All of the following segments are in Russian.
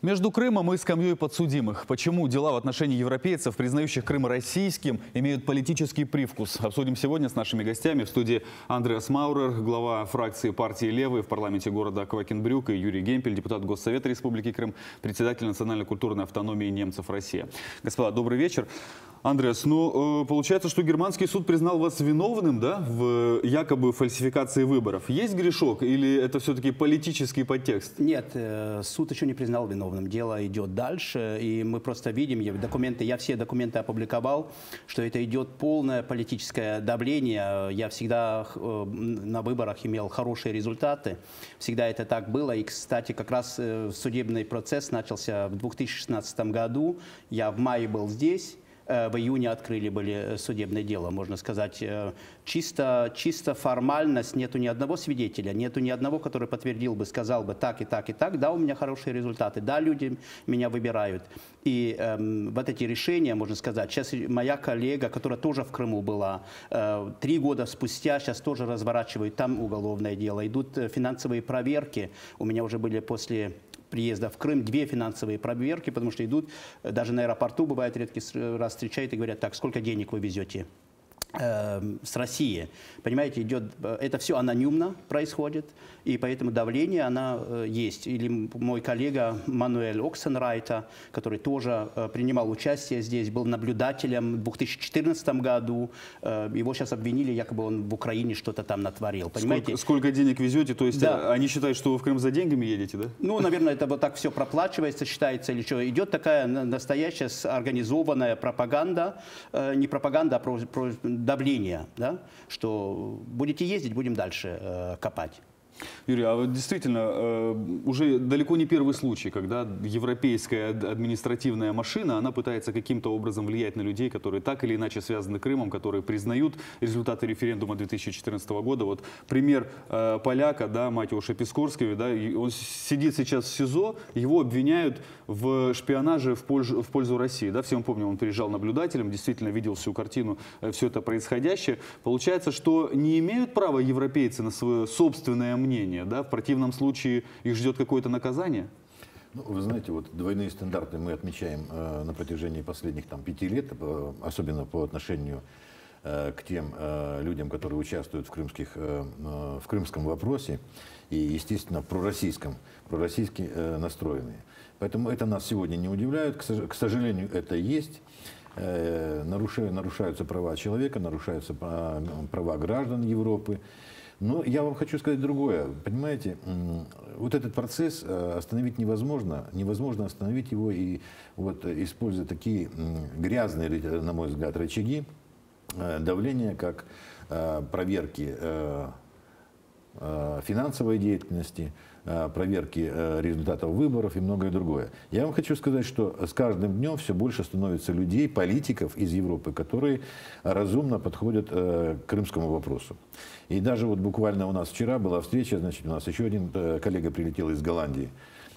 Между Крымом и скамьей подсудимых. Почему дела в отношении европейцев, признающих Крым российским, имеют политический привкус? Обсудим сегодня с нашими гостями. В студии Андреас Маурер, глава фракции партии «Левые» в парламенте города Квакенбрюк, и Юрий Гемпель, депутат Госсовета Республики Крым, председатель национально-культурной автономии немцев Россия. Господа, добрый вечер. Андреас, получается, что германский суд признал вас виновным, да, в якобы фальсификации выборов. Есть грешок или это все-таки политический подтекст? Нет, суд еще не признал виновным. Дело идет дальше, и мы просто видим документы. Я все документы опубликовал, что это идет полное политическое давление. Я всегда на выборах имел хорошие результаты. Всегда это так было. И, кстати, как раз судебный процесс начался в 2016 году. Я в мае был здесь. В июне открыли были судебное дело, можно сказать, чисто формальность, нету ни одного свидетеля, нету ни одного, который подтвердил бы, сказал бы так и так и так, да, у меня хорошие результаты, да, люди меня выбирают. И вот эти решения, можно сказать, сейчас моя коллега, которая тоже в Крыму была, 3 года спустя, сейчас тоже разворачивают там уголовное дело, идут финансовые проверки, у меня уже были после приезда в Крым 2 финансовые проверки, потому что идут, даже на аэропорту бывает редкий раз встречают и говорят, так, сколько денег вы везете с России. Понимаете, это все анонимно происходит, и поэтому давление, оно есть. Или мой коллега Мануэль Оксенрайта, который тоже принимал участие здесь, был наблюдателем в 2014 году. Его сейчас обвинили, якобы он в Украине что-то там натворил. Понимаете? Сколько денег везете? То есть да. Они считают, что вы в Крым за деньгами едете, да? Ну, наверное, это вот так все проплачивается, считается, или что. Идет такая настоящая организованная пропаганда, не пропаганда, а давление, да, что будете ездить, будем дальше копать. Юрий, а вот действительно, уже далеко не первый случай, когда европейская административная машина, она пытается каким-то образом влиять на людей, которые так или иначе связаны с Крымом, которые признают результаты референдума 2014 года. Вот пример поляка, да, Матеуша Пискорского, да, он сидит сейчас в СИЗО, его обвиняют в шпионаже в пользу России. Да, все мы помним, он приезжал наблюдателем, действительно видел всю картину, все это происходящее. Получается, что не имеют права европейцы на свое собственное мнение, да? В противном случае их ждет какое-то наказание? Ну, вы знаете, вот двойные стандарты мы отмечаем на протяжении последних 5 лет, особенно по отношению к тем людям, которые участвуют в крымском вопросе и, естественно, пророссийски настроенные. Поэтому это нас сегодня не удивляет, к сожалению, это есть. Нарушаются права человека, нарушаются права граждан Европы. Но я вам хочу сказать другое. Понимаете, вот этот процесс остановить невозможно. Невозможно остановить его, и вот используя такие грязные, на мой взгляд, рычаги давления, как проверки финансовой деятельности, проверки результатов выборов и многое другое. Я вам хочу сказать, что с каждым днем все больше становится людей, политиков из Европы, которые разумно подходят к крымскому вопросу. И даже вот буквально у нас вчера была встреча, значит, у нас еще один коллега прилетел из Голландии.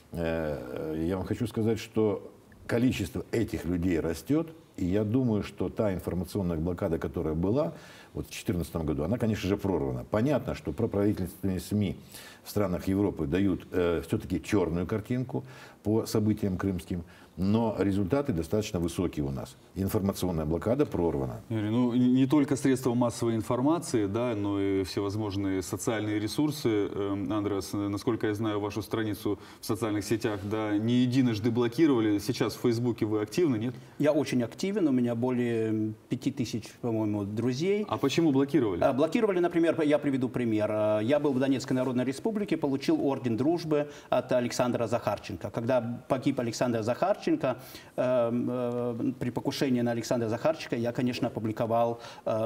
Я вам хочу сказать, что количество этих людей растет, и я думаю, что та информационная блокада, которая была вот в 2014 году, она, конечно же, прорвана. Понятно, что проправительственные СМИ в странах Европы дают все-таки черную картинку по событиям крымским, но результаты достаточно высокие у нас. Информационная блокада прорвана. Юрий, ну не только средства массовой информации, да, но и всевозможные социальные ресурсы. Андреас, насколько я знаю, вашу страницу в социальных сетях, да, не единожды блокировали. Сейчас в Фейсбуке вы активны, нет? Я очень активен, у меня более 5000, по-моему, друзей. А почему блокировали? Блокировали, например, я приведу пример. Я был в Донецкой Народной Республике, получил орден дружбы от Александра Захарченко. Когда погиб Александр Захарченко, при покушении на Александра Захарченко, я, конечно, опубликовал,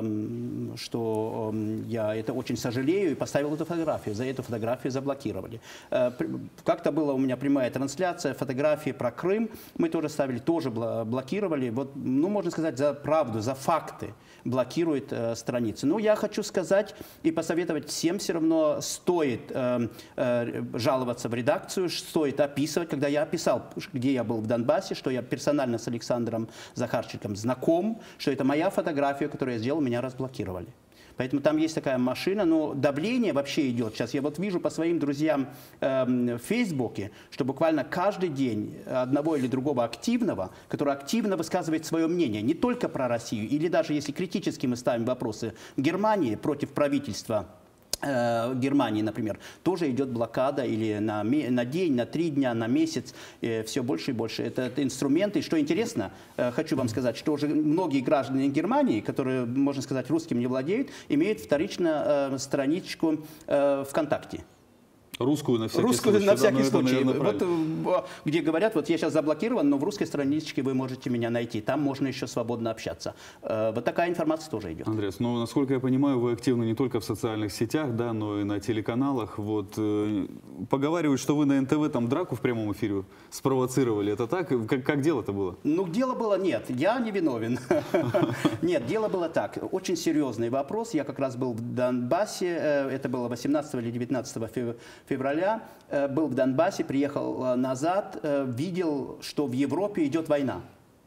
что я это очень сожалею, и поставил эту фотографию. За эту фотографию заблокировали. Как-то была у меня прямая трансляция, фотографии про Крым. Мы тоже ставили, тоже блокировали. Вот, ну, можно сказать, за правду, за факты блокирует страницы. Но я хочу сказать и посоветовать всем, все равно стоит жаловаться в редакцию, стоит описывать. Когда я описал, где я был в Донбассе, что я персонально с Александром Захарченком знаком, что это моя фотография, которую я сделал, меня разблокировали. Поэтому там есть такая машина, но давление вообще идет. Сейчас я вот вижу по своим друзьям в Фейсбуке, что буквально каждый день одного или другого активного, который активно высказывает свое мнение, не только про Россию, или даже если критически мы ставим вопросы Германии против правительства Германии, например, тоже идет блокада или на день, на 3 дня, на месяц, все больше и больше. Это инструменты. И что интересно, хочу вам сказать, что уже многие граждане Германии, которые, можно сказать, русским не владеют, имеют вторично страничку ВКонтакте. Русскую на всякий Русскую случай. на всякий Да, случай. наверное, Вот, где говорят, вот я сейчас заблокирован, но в русской страничке вы можете меня найти. Там можно еще свободно общаться. Вот такая информация тоже идет. Андреас, ну, насколько я понимаю, вы активны не только в социальных сетях, да, но и на телеканалах. Вот, поговаривают, что вы на НТВ там драку в прямом эфире спровоцировали. Это так? Как дело-то было? Ну, дело было нет. Я не виновен. Нет, дело было так. Очень серьезный вопрос. Я как раз был в Донбассе. Это было 18 или 19 февраля. Был в Донбассе, приехал назад, видел, что в Европе идет война.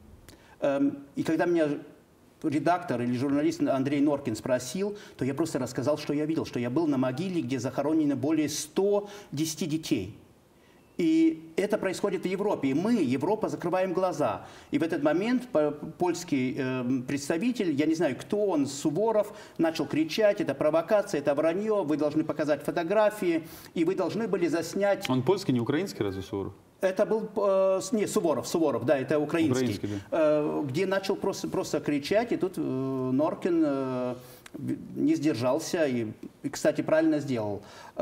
И когда меня редактор или журналист Андрей Норкин спросил, то я просто рассказал, что я видел, что я был на могиле, где захоронено более 110 детей. И это происходит в Европе. И мы, Европа, закрываем глаза. И в этот момент польский представитель, я не знаю, кто он, Суворов, начал кричать: это провокация, это вранье, вы должны показать фотографии, и вы должны были заснять... Он польский, не украинский, разве Суворов? Это был, не, Суворов, да, это украинский. Да. Где начал просто кричать, и тут Норкин не сдержался и, кстати, правильно сделал.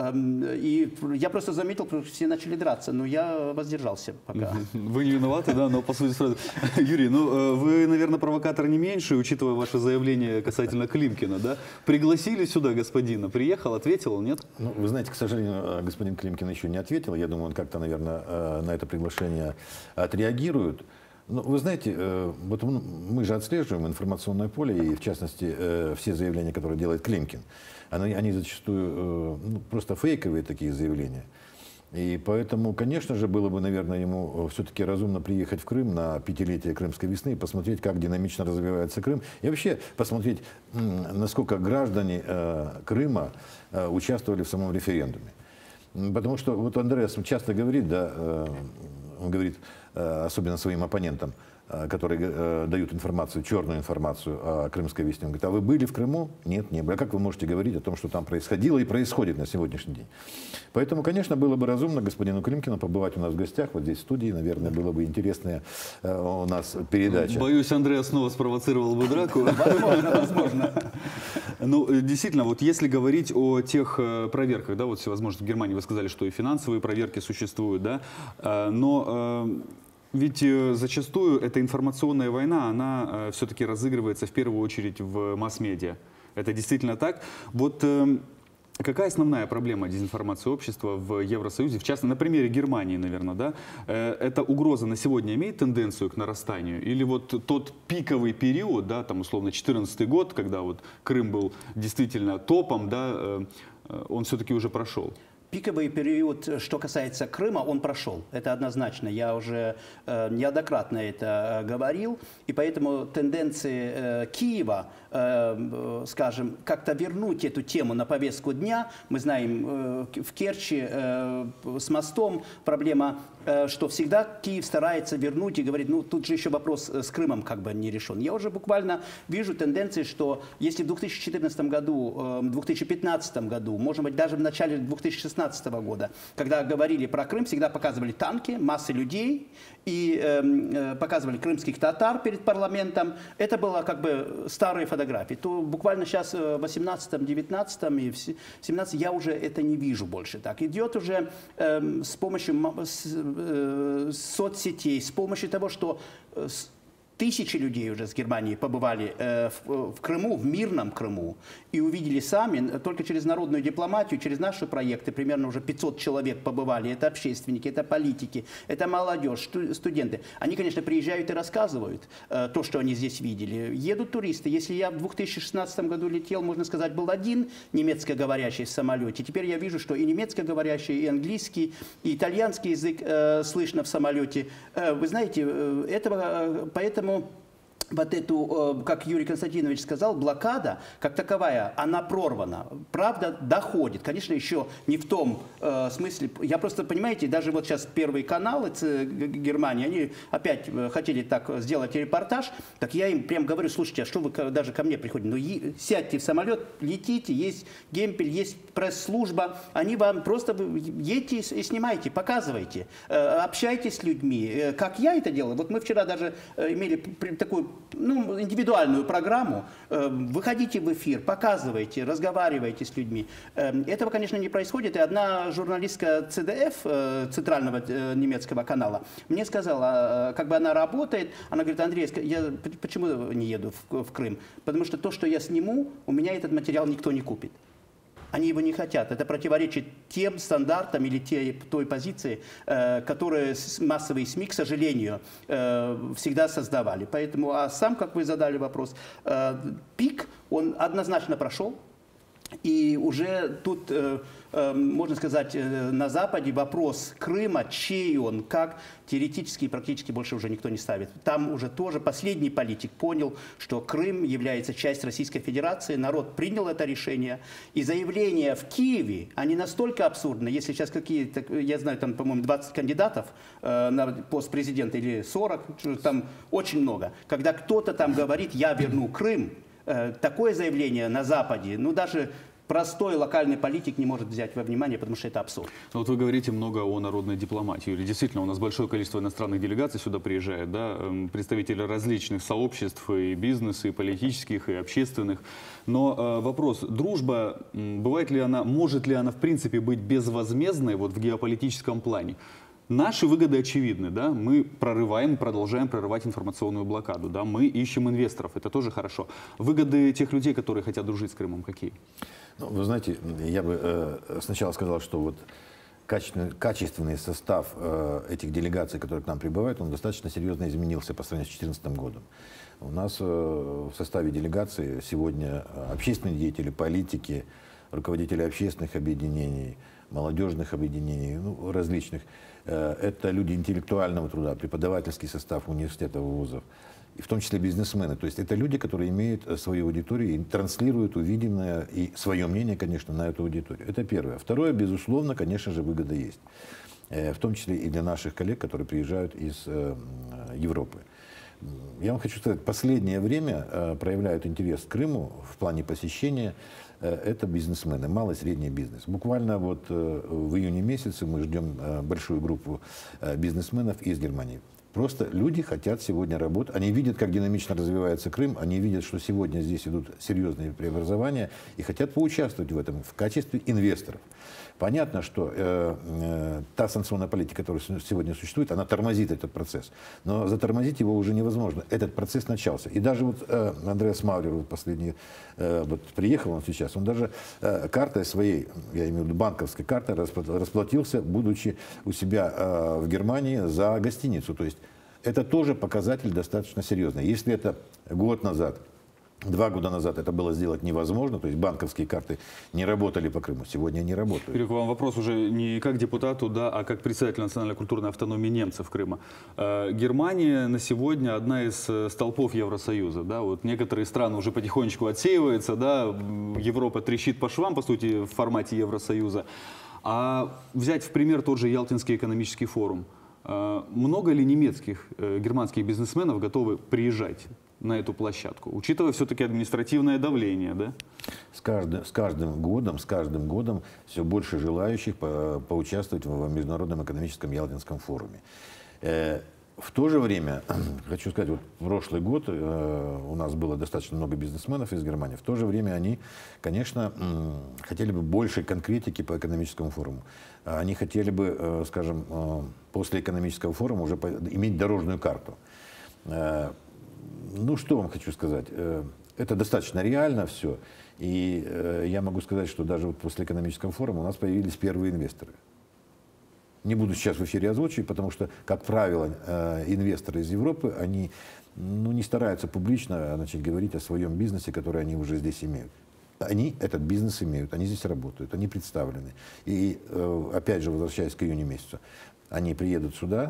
И я просто заметил, что все начали драться, но я воздержался пока. Вы не виноваты, да, но по сути сразу. Юрий, ну вы, наверное, провокатор не меньше, учитывая ваше заявление касательно Климкина, да? Пригласили сюда господина, приехал, ответил, нет? Ну, вы знаете, к сожалению, господин Климкин еще не ответил. Я думаю, он как-то, наверное, на это приглашение отреагирует. Но вы знаете, вот мы же отслеживаем информационное поле, и в частности все заявления, которые делает Климкин, они зачастую просто фейковые такие заявления. И поэтому, конечно же, было бы, наверное, ему все-таки разумно приехать в Крым на 5-летие Крымской весны и посмотреть, как динамично развивается Крым. И вообще посмотреть, насколько граждане Крыма участвовали в самом референдуме. Потому что вот Андреас часто говорит, да, он говорит, особенно своим оппонентам, которые дают информацию, черную информацию о крымской весне. Он говорит: а вы были в Крыму? Нет, не были. А как вы можете говорить о том, что там происходило и происходит на сегодняшний день? Поэтому, конечно, было бы разумно господину Климкину побывать у нас в гостях, вот здесь в студии. Наверное, было бы интересная у нас передача. Боюсь, Андрей снова спровоцировал бы драку. Возможно. Ну, действительно, вот если говорить о тех проверках, да, вот всевозможных в Германии, вы сказали, что и финансовые проверки существуют, да, но ведь зачастую эта информационная война, она все-таки разыгрывается в первую очередь в масс-медиа. Это действительно так. Вот какая основная проблема дезинформации общества в Евросоюзе, в частности, на примере Германии, наверное, да? Эта угроза на сегодня имеет тенденцию к нарастанию? Или вот тот пиковый период, да, там условно 2014 год, когда вот Крым был действительно топом, да, он все-таки уже прошел? Пиковый период, что касается Крыма, он прошел. Это однозначно. Я уже неоднократно это говорил. И поэтому тенденции Киева, скажем, как-то вернуть эту тему на повестку дня. Мы знаем, в Керчи с мостом проблема, что всегда Киев старается вернуть и говорит: ну тут же еще вопрос с Крымом как бы не решен. Я уже буквально вижу тенденции, что если в 2014 году, в 2015 году, может быть даже в начале 2016 года, когда говорили про Крым, всегда показывали танки, массы людей и показывали крымских татар перед парламентом. Это было как бы старые фотографии. То буквально сейчас в 18, 19 и в 17 я уже это не вижу больше. Так идет уже с помощью соцсетей, с помощью того, что тысячи людей уже с Германии побывали в Крыму, в мирном Крыму, и увидели сами, только через народную дипломатию, через наши проекты, примерно уже 500 человек побывали. Это общественники, это политики, это молодежь, студенты. Они, конечно, приезжают и рассказывают то, что они здесь видели. Едут туристы. Если я в 2016 году летел, можно сказать, был один немецкоговорящий в самолете. Теперь я вижу, что и немецкоговорящий, и английский, и итальянский язык слышно в самолете. Вы знаете, поэтому вот эту, как Юрий Константинович сказал, блокада, как таковая, она прорвана. Правда доходит. Конечно, еще не в том смысле. Я просто, понимаете, даже вот сейчас первые каналы Германии, они опять хотели так сделать репортаж, так я им прям говорю, слушайте, а что вы даже ко мне приходите? Ну, сядьте в самолет, летите, есть Гемпель, есть пресс-служба, они вам просто едьте и снимайте, показывайте, общайтесь с людьми. Как я это делаю? Вот мы вчера даже имели такую индивидуальную программу, выходите в эфир, показывайте, разговаривайте с людьми. Этого, конечно, не происходит. И одна журналистка CDF, центрального немецкого канала, мне сказала, как бы она работает, она говорит: Андрей, я почему не еду в Крым? Потому что то, что я сниму, у меня этот материал никто не купит. Они его не хотят. Это противоречит тем стандартам или той позиции, которые массовые СМИ, к сожалению, всегда создавали. Поэтому, а сам, как вы задали вопрос, пик, он однозначно прошел. И уже тут, можно сказать, на Западе вопрос Крыма, чей он, как, теоретически и практически больше уже никто не ставит. Там уже тоже последний политик понял, что Крым является частью Российской Федерации, народ принял это решение. И заявления в Киеве, они настолько абсурдны, если сейчас какие-то, я знаю, там, по-моему, 20 кандидатов на пост президента или 40, там очень много. Когда кто-то там говорит: я верну Крым, такое заявление на Западе, ну даже простой локальный политик не может взять во внимание, потому что это абсурд. Вот вы говорите много о народной дипломатии. Юрий, действительно, у нас большое количество иностранных делегаций сюда приезжает, да, представители различных сообществ, и бизнеса, и политических, и общественных. Но вопрос: дружба, бывает ли она, может ли она в принципе быть безвозмездной вот в геополитическом плане? Наши выгоды очевидны, да, мы прорываем, продолжаем прорывать информационную блокаду, да, мы ищем инвесторов, это тоже хорошо. Выгоды тех людей, которые хотят дружить с Крымом, какие? Ну, вы знаете, я бы сначала сказал, что вот качественный состав этих делегаций, которые к нам прибывают, он достаточно серьезно изменился по сравнению с 2014 годом. У нас в составе делегации сегодня общественные деятели, политики, руководители общественных объединений, молодежных объединений, ну, различных. Это люди интеллектуального труда, преподавательский состав университетов, вузов, и в том числе бизнесмены. То есть это люди, которые имеют свою аудиторию и транслируют увиденное и свое мнение, конечно, на эту аудиторию. Это первое. Второе, безусловно, конечно же, выгода есть. В том числе и для наших коллег, которые приезжают из Европы. Я вам хочу сказать, последнее время проявляют интерес к Крыму в плане посещения. Это бизнесмены, малый и средний бизнес. Буквально вот в июне месяце мы ждем большую группу бизнесменов из Германии. Просто люди хотят сегодня работать, они видят, как динамично развивается Крым, они видят, что сегодня здесь идут серьезные преобразования и хотят поучаствовать в этом в качестве инвесторов. Понятно, что та санкционная политика, которая сегодня существует, она тормозит этот процесс. Но затормозить его уже невозможно. Этот процесс начался. И даже вот Андреас Маурер, вот последний, вот приехал он сейчас, он даже картой своей, я имею в виду банковской картой, расплатился, будучи у себя в Германии за гостиницу. То есть это тоже показатель достаточно серьезный. Если это год назад, 2 года назад это было сделать невозможно, то есть банковские карты не работали по Крыму, сегодня они работают. Юрий, к вам вопрос уже не как депутату, да, а как представителю национальной культурной автономии немцев Крыма. Германия на сегодня одна из столпов Евросоюза. Да, вот некоторые страны уже потихонечку отсеиваются, да, Европа трещит по швам, по сути, в формате Евросоюза. А взять в пример тот же Ялтинский экономический форум. Много ли немецких, германских бизнесменов готовы приезжать на эту площадку, учитывая все-таки административное давление, да? С каждым годом все больше желающих поучаствовать в Международном экономическом Ялтинском форуме. В то же время, хочу сказать, вот прошлый год у нас было достаточно много бизнесменов из Германии. В то же время они, конечно, хотели бы большей конкретики по экономическому форуму. Они хотели бы, скажем, после экономического форума уже иметь дорожную карту. Ну, что вам хочу сказать. Это достаточно реально все. И я могу сказать, что даже вот после экономического форума у нас появились первые инвесторы. Не буду сейчас в эфире озвучивать, потому что, как правило, инвесторы из Европы, они не стараются публично говорить о своем бизнесе, который они уже здесь имеют. Они этот бизнес имеют, они здесь работают, они представлены. И опять же, возвращаясь к июню месяцу, они приедут сюда,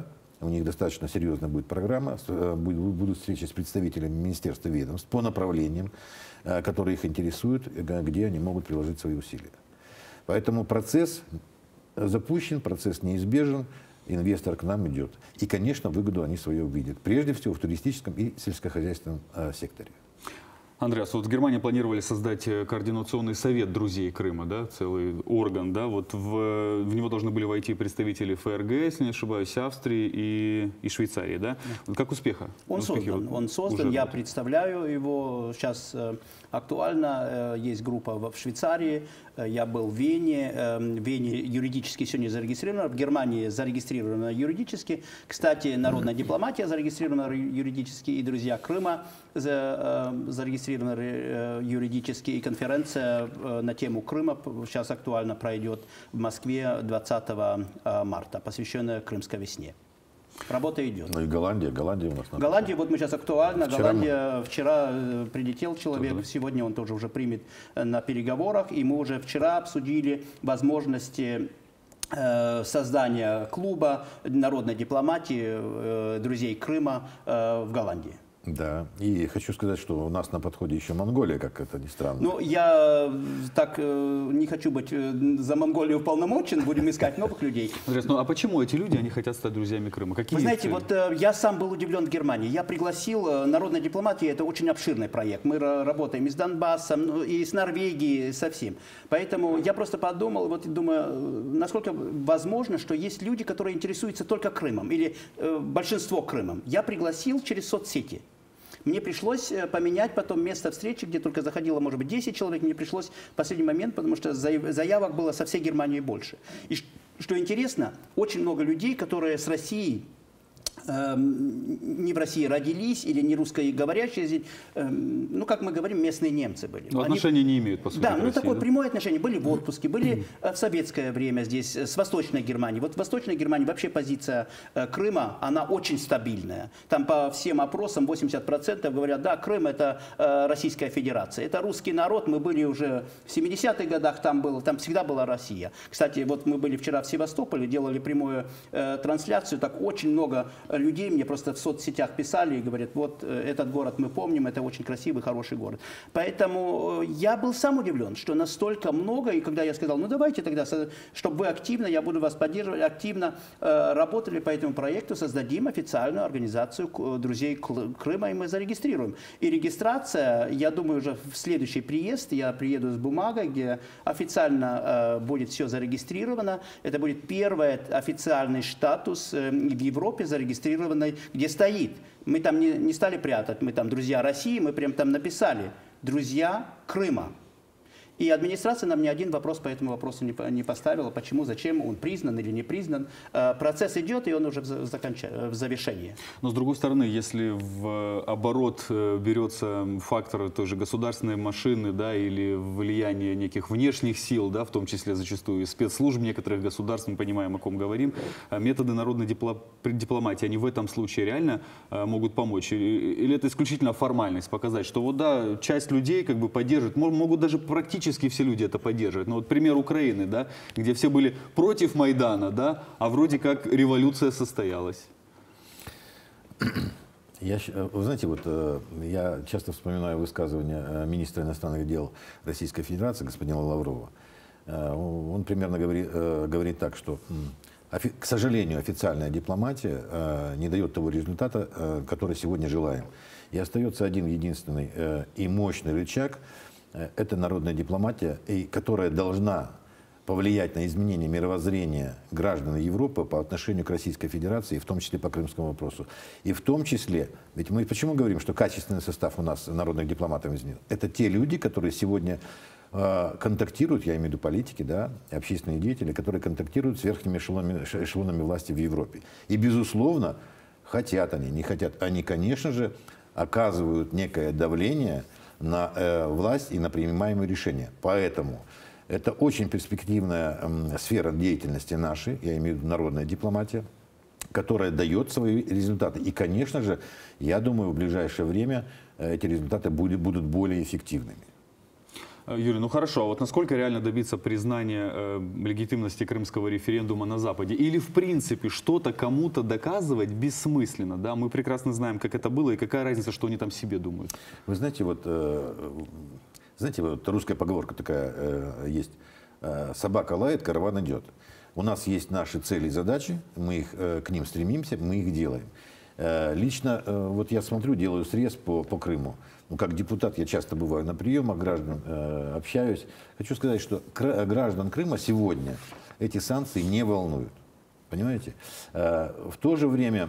у них достаточно серьезная будет программа, будут встречи с представителями министерства и ведомств по направлениям, которые их интересуют, где они могут приложить свои усилия. Поэтому процесс запущен, процесс неизбежен, инвестор к нам идет. И, конечно, выгоду они свою увидят. Прежде всего в туристическом и сельскохозяйственном секторе. Андреас, вот в Германии планировали создать координационный совет друзей Крыма, да, целый орган, да, вот в него должны были войти представители ФРГ, если не ошибаюсь, Австрии и Швейцарии, да? Вот как успеха? Он создан, я представляю его, сейчас актуально, есть группа в Швейцарии, я был в Вене юридически сегодня зарегистрировано, в Германии зарегистрировано юридически, кстати, народная дипломатия зарегистрирована юридически, и друзья Крыма зарегистрированы юридически, и конференция на тему Крыма сейчас актуально пройдет в Москве 20 марта, посвященная Крымской весне. Работа идет. Ну и Голландия у нас. Голландия, вот мы сейчас актуально. Вчера прилетел человек, сегодня он тоже уже примет на переговорах, и мы уже вчера обсудили возможности создания клуба народной дипломатии друзей Крыма в Голландии. Да, и хочу сказать, что у нас на подходе еще Монголия, как это ни странно. Ну, я так не хочу быть за Монголию уполномочен, будем искать новых людей. Andreas, ну а почему эти люди, они хотят стать друзьями Крыма? Какие Вы знаете, вот я сам был удивлен в Германии. Я пригласил, народная дипломатия, это очень обширный проект. Мы работаем и с Донбассом, и с Норвегией, со всем. Поэтому я просто подумал, вот думаю, насколько возможно, что есть люди, которые интересуются только Крымом, или большинство Крымом. Я пригласил через соцсети. Мне пришлось поменять потом место встречи, где только заходило, может быть, 10 человек. Мне пришлось в последний момент, потому что заявок было со всей Германии больше. И что интересно, очень много людей, которые с Россией, не в России родились или не русскоговорящие здесь, ну, как мы говорим, местные немцы были. Но отношения не имеют, по сути, да, к ну, России, такое да? прямое отношение. Были в отпуске, были в советское время здесь, с Восточной Германии. Вот в Восточной Германии вообще позиция Крыма, она очень стабильная. Там по всем опросам 80% говорят, да, Крым это Российская Федерация. Это русский народ, мы были уже в 70-х годах, там всегда была Россия. Кстати, вот мы были вчера в Севастополе, делали прямую трансляцию, так очень много людей мне просто в соцсетях писали и говорят, вот этот город мы помним, это очень красивый, хороший город. Поэтому я был сам удивлен, что настолько много, и когда я сказал, ну давайте тогда, чтобы вы активно, я буду вас поддерживать, активно работали по этому проекту, создадим официальную организацию друзей Крыма, и мы зарегистрируем. И регистрация, я думаю, уже в следующий приезд, я приеду с бумагой, где официально будет все зарегистрировано. Это будет первый официальный статус в Европе зарегистрированный, где стоит. Мы там не стали прятать, мы там друзья России, мы прям там написали друзья Крыма. И администрация нам ни один вопрос по этому вопросу не поставила, почему, зачем, он признан или не признан. Процесс идет, и он уже в завершении. Но с другой стороны, если в оборот берется фактор той же государственной машины, да, или влияние неких внешних сил, да, в том числе зачастую спецслужб некоторых государств, мы понимаем, о ком говорим, методы народной дипломатии, они в этом случае реально могут помочь? Или это исключительно формальность, показать, что вот да, часть людей как бы поддерживает, могут даже практически все люди это поддерживают. Ну вот пример Украины, да, где все были против Майдана, да, а вроде как революция состоялась. Вы знаете, вот я часто вспоминаю высказывание министра иностранных дел Российской Федерации, господина Лаврова. Он примерно говорит так, что, к сожалению, официальная дипломатия не дает того результата, который сегодня желаем. И остается один единственный и мощный рычаг – это народная дипломатия, которая должна повлиять на изменение мировоззрения граждан Европы по отношению к Российской Федерации, в том числе по крымскому вопросу. И в том числе, ведь мы почему говорим, что качественный состав у нас народных дипломатов изменил? Это те люди, которые сегодня контактируют, я имею в виду политики, да, общественные деятели, которые контактируют с верхними эшелонами власти в Европе. И, безусловно, хотят они, не хотят, они, конечно же, оказывают некое давление на власть и на принимаемые решения. Поэтому это очень перспективная сфера деятельности нашей, я имею в виду народная дипломатия, которая дает свои результаты. И, конечно же, я думаю, в ближайшее время эти результаты будут более эффективными. Юрий, ну хорошо, а вот насколько реально добиться признания легитимности крымского референдума на Западе? Или в принципе что-то кому-то доказывать бессмысленно? Да? Мы прекрасно знаем, как это было и какая разница, что они там себе думают. Вы знаете, вот русская поговорка такая есть: собака лает, караван идет. У нас есть наши цели и задачи, мы к ним стремимся, мы их делаем. Лично, вот я смотрю, делаю срез по Крыму. Ну, как депутат я часто бываю на приемах граждан, общаюсь. Хочу сказать, что граждан Крыма сегодня эти санкции не волнуют. Понимаете? В то же время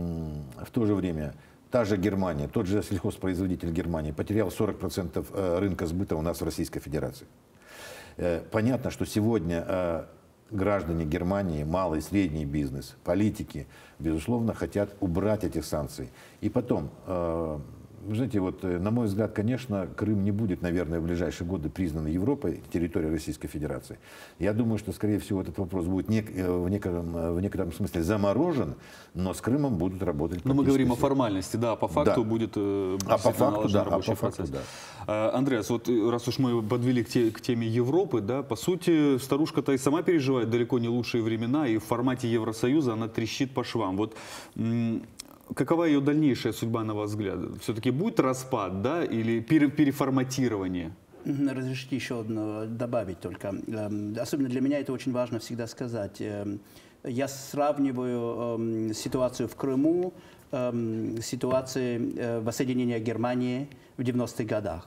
та же Германия, тот же сельхозпроизводитель Германии потерял 40% рынка сбыта у нас в Российской Федерации. Понятно, что сегодня граждане Германии, малый и средний бизнес, политики, безусловно, хотят убрать эти санкции. И потом, вы знаете, вот, на мой взгляд, конечно, Крым не будет, наверное, в ближайшие годы признан Европой территорией Российской Федерации. Я думаю, что, скорее всего, этот вопрос будет в некотором смысле заморожен, но с Крымом будут работать. Но мы говорим о формальности, да, по факту будет рабочий процесс. Андреас, вот раз уж мы подвели к теме Европы, да, по сути, старушка-то и сама переживает далеко не лучшие времена, и в формате Евросоюза она трещит по швам. Вот какова ее дальнейшая судьба, на ваш взгляд? Все-таки будет распад, да, или переформатирование? Разрешите еще одно добавить только. Особенно для меня это очень важно всегда сказать. Я сравниваю ситуацию в Крыму с ситуацией воссоединения Германии в 90-х годах.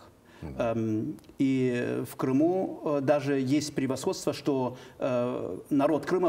И в Крыму даже есть превосходство, что народ Крыма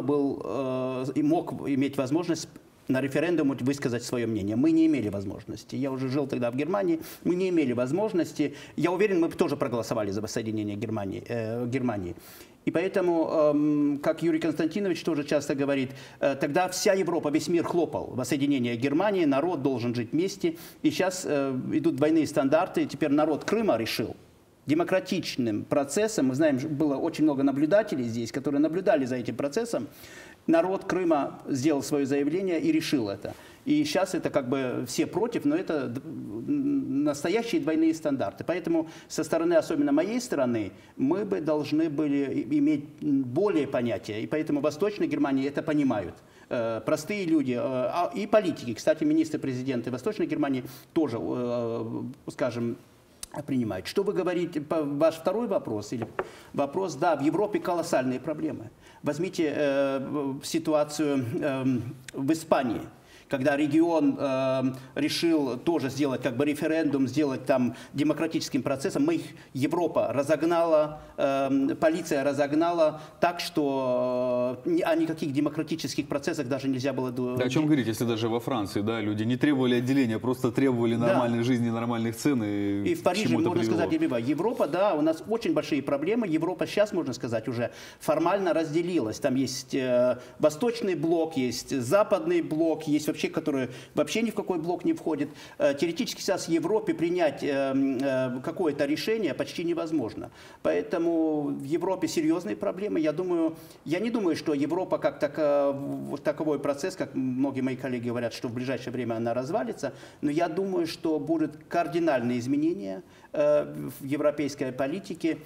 мог иметь возможность на референдуме высказать свое мнение. Мы не имели возможности. Я уже жил тогда в Германии. Мы не имели возможности. Я уверен, мы бы тоже проголосовали за воссоединение Германии. И поэтому, как Юрий Константинович тоже часто говорит, тогда вся Европа, весь мир хлопал. Воссоединение Германии, народ должен жить вместе. И сейчас идут двойные стандарты. Теперь народ Крыма решил демократичным процессом. Мы знаем, было очень много наблюдателей здесь, которые наблюдали за этим процессом. Народ Крыма сделал свое заявление и решил это. И сейчас это как бы все против, но это настоящие двойные стандарты. Поэтому со стороны, особенно моей стороны, мы бы должны были иметь более понятия. И поэтому в Восточной Германии это понимают. Простые люди и политики. Кстати, министры-президенты Восточной Германии тоже, скажем, принимают. Что вы говорите, ваш второй вопрос, или вопрос, да, в Европе колоссальные проблемы. Возьмите ситуацию в Испании, когда регион решил тоже сделать как бы референдум, сделать там демократическим процессом. Европа разогнала, полиция разогнала так, что о никаких демократических процессах даже нельзя было... Да, о чем говорить, если даже во Франции, да, люди не требовали отделения, просто требовали нормальной жизни, нормальных цен. И в Париже, можно сказать, Европа, да, у нас очень большие проблемы. Европа сейчас, можно сказать, уже формально разделилась. Там есть восточный блок, есть западный блок, есть вообще, которые вообще ни в какой блок не входят. Теоретически сейчас в Европе принять какое-то решение почти невозможно. Поэтому в Европе серьезные проблемы. Я не думаю, что Европа как таковой процесс, как многие мои коллеги говорят, что в ближайшее время она развалится, но я думаю, что будут кардинальные изменения в европейской политике.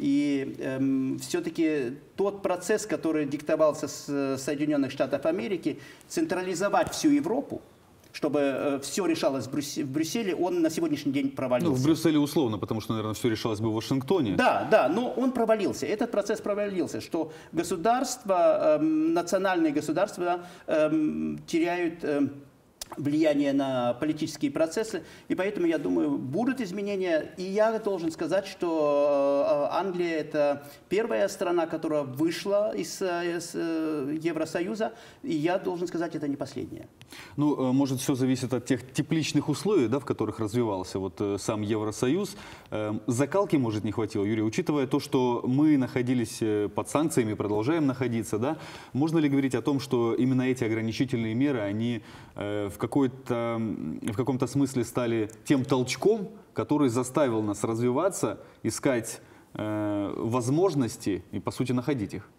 И все-таки тот процесс, который диктовался с Соединенных Штатов Америки, централизовать всю Европу, чтобы все решалось в Брюсселе, он на сегодняшний день провалился. Ну, в Брюсселе условно, потому что, наверное, все решалось бы в Вашингтоне. Да, но он провалился. Этот процесс провалился, что государства, национальные государства теряют влияние на политические процессы, и поэтому, я думаю, будут изменения. И я должен сказать, что Англия – это первая страна, которая вышла из Евросоюза, и я должен сказать, это не последняя. Ну, может, все зависит от тех тепличных условий, да, в которых развивался вот сам Евросоюз. Закалки, может, не хватило, Юрий, учитывая то, что мы находились под санкциями, продолжаем находиться, да, можно ли говорить о том, что именно эти ограничительные меры, они в каком-то смысле стали тем толчком, который заставил нас развиваться, искать возможности и, по сути, находить их?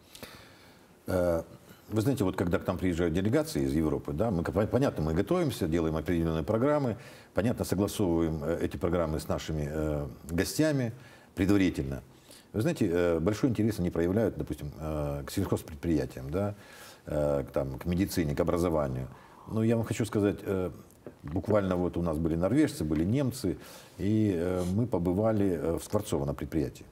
Вы знаете, вот когда к нам приезжают делегации из Европы, да, понятно, мы готовимся, делаем определенные программы, понятно, согласовываем эти программы с нашими гостями предварительно. Вы знаете, большой интерес они проявляют, допустим, к сельхозпредприятиям, да, к медицине, к образованию. Но я вам хочу сказать, буквально вот у нас были норвежцы, были немцы, и мы побывали в Скворцово на предприятии.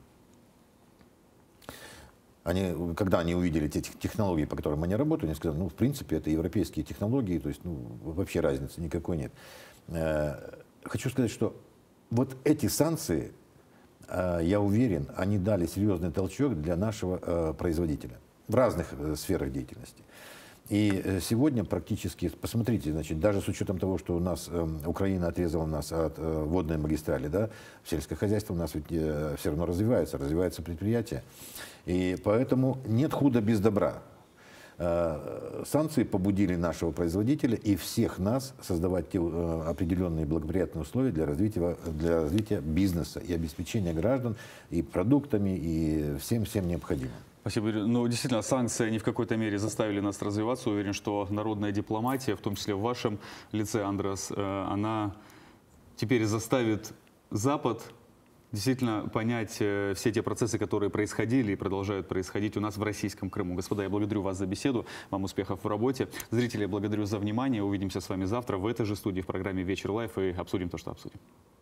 Когда они увидели те технологии, по которым они работают, они сказали, ну, в принципе, это европейские технологии, то есть, ну, вообще разницы никакой нет. Хочу сказать, что вот эти санкции, я уверен, они дали серьезный толчок для нашего производителя в разных сферах деятельности. И сегодня практически, посмотрите, значит, даже с учетом того, что у нас Украина отрезала нас от водной магистрали, да, сельское хозяйство у нас ведь все равно развивается предприятие. И поэтому нет худа без добра. Санкции побудили нашего производителя и всех нас создавать те определенные благоприятные условия для развития бизнеса и обеспечения граждан и продуктами, и всем необходимым. Спасибо. Ну, действительно, санкции, они в какой-то мере заставили нас развиваться. Уверен, что народная дипломатия, в том числе в вашем лице, Андрас, она теперь заставит Запад действительно понять все те процессы, которые происходили и продолжают происходить у нас в российском Крыму. Господа, я благодарю вас за беседу. Вам успехов в работе. Зрители, я благодарю за внимание. Увидимся с вами завтра в этой же студии в программе «Вечер лайф» и обсудим то, что обсудим.